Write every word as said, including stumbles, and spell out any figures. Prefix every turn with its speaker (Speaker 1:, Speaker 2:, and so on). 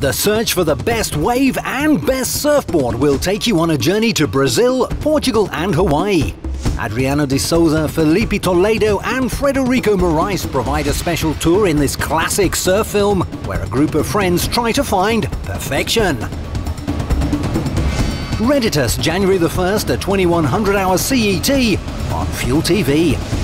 Speaker 1: The search for the best wave and best surfboard will take you on a journey to Brazil, Portugal and Hawaii. Adriano de Souza, Filipe, Toledo and Frederico Morais provide a special tour in this classic surf film, where a group of friends try to find perfection. Reditus, January the first at twenty-one hundred hours C E T on Fuel T V.